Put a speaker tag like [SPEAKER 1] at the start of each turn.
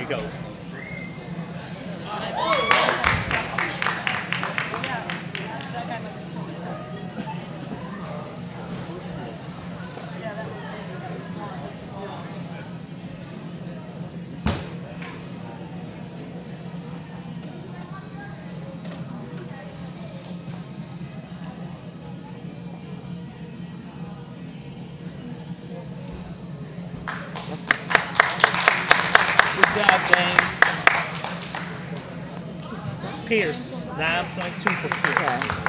[SPEAKER 1] go. Good job, James. Pierce, 9.2 for Pierce.